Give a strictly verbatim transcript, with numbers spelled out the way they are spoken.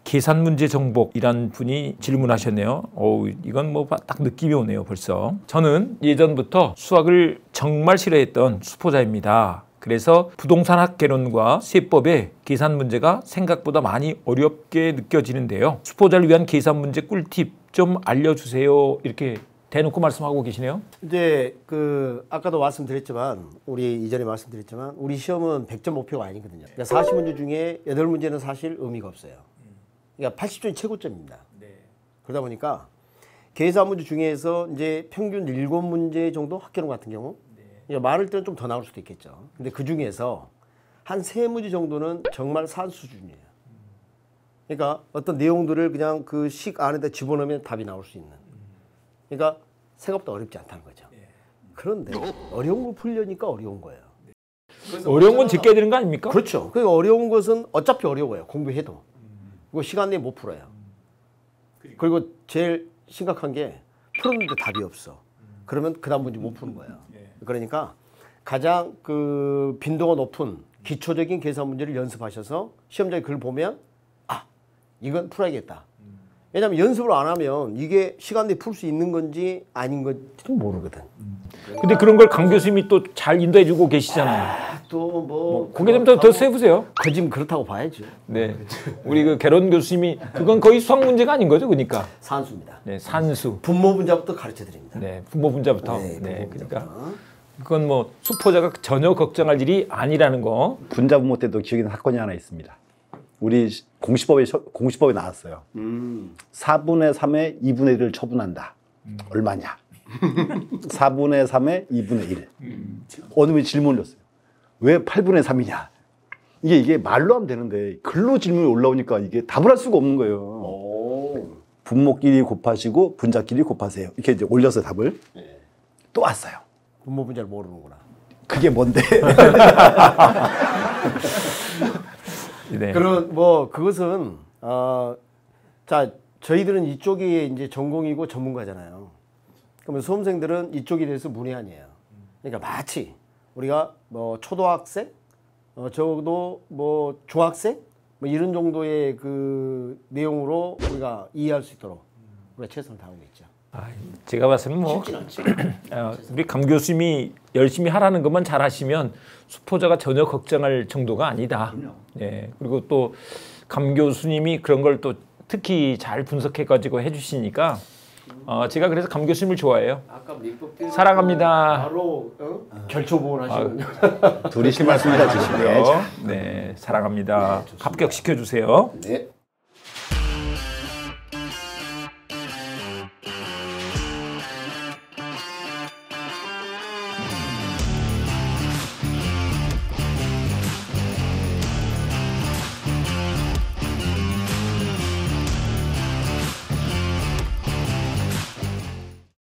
계산 문제 정복이란 분이 질문하셨네요. 어우, 이건 뭐 딱 느낌이 오네요, 벌써. 저는 예전부터 수학을 정말 싫어했던 수포자입니다. 그래서 부동산학 개론과 세법의 계산 문제가 생각보다 많이 어렵게 느껴지는데요. 수포자를 위한 계산 문제 꿀팁 좀 알려주세요. 이렇게 대놓고 말씀하고 계시네요. 이제 그 아까도 말씀드렸지만 우리 이전에 말씀드렸지만 우리 시험은 백 점 목표가 아니거든요. 그러니까 사십 문제 중에 여덟 문제는 사실 의미가 없어요. 그러니까 팔십 점이 최고점입니다. 네. 그러다 보니까 계산 문제 중에서 이제 평균 일곱 문제 정도 학개론 같은 경우 네. 많을 때는 좀 더 나올 수도 있겠죠. 근데 그 중에서 한 세 문제 정도는 정말 산 수준이에요. 그러니까 어떤 내용들을 그냥 그 식 안에다 집어넣으면 답이 나올 수 있는. 그러니까 생각보다 어렵지 않다는 거죠. 그런데 어려운 걸 풀려니까 어려운 거예요. 어려운 건 제껴야 되는 거 아닙니까? 그렇죠. 그러니까 어려운 것은 어차피 어려워요. 공부해도. 그리고 시간 내에 못 풀어요. 그리고 제일 심각한 게 풀었는데 답이 없어. 그러면 그 다음 문제 못 푸는 거예요. 그러니까 가장 그 빈도가 높은 기초적인 계산 문제를 연습하셔서 시험장에 글을 보면 아, 이건 풀어야겠다. 왜냐하면 연습을 안 하면 이게 시간 내에 풀 수 있는 건지 아닌 건지도 모르거든. 근데 그런 걸 강 교수님이 또 잘 인도해주고 계시잖아요. 아, 또 뭐 고개 좀 더 더 세보세요. 그 지금 그렇다고 봐야죠. 네, 우리 그 개론 교수님이 그건 거의 수학 문제가 아닌 거죠, 그러니까. 산수입니다. 네, 산수. 분모 분자부터 가르쳐 드립니다. 네, 분모 분자부터. 네, 네, 분모 그러니까 그건 뭐 수포자가 전혀 걱정할 일이 아니라는 거. 분자 분모 때도 기억이 나는 사건이 하나 있습니다. 우리 공시법에 공시법에 나왔어요. 음. 사분의 삼에 이분의 일을 처분한다. 음. 얼마냐? 사분의 삼에 이분의 일. 음. 어느 분이 질문을 했어요. 왜 팔분의 삼이냐? 이게 이게 말로 하면 되는데 글로 질문이 올라오니까 이게 답을 할 수가 없는 거예요. 오. 분모끼리 곱하시고 분자끼리 곱하세요. 이렇게 이제 올려서 답을 네. 또 왔어요. 분모 분자를 모르는구나. 그게 뭔데? 네. 그런 뭐 그것은 어, 자 저희들은 이쪽이 이제 전공이고 전문가잖아요. 그러면 수험생들은 이쪽에 대해서 문외한이에요. 그러니까 마치 우리가 뭐 초등학생, 어, 적어도 뭐 중학생, 뭐 이런 정도의 그 내용으로 우리가 이해할 수 있도록 우리가 최선을 다하고 있죠. 아, 제가 봤으면 뭐 어, 우리 강 교수님이 열심히 하라는 것만 잘 하시면 수포자가 전혀 걱정할 정도가 아니다. 네, 그리고 또 강 교수님이 그런 걸 또 특히 잘 분석해가지고 해주시니까 어, 제가 그래서 강 교수님을 좋아해요. 아까 사랑합니다. 바로 어? 결초보원 하시군요. 둘이 심말씀이라 주시고요. 네, 사랑합니다. 합격시켜 주세요. 네.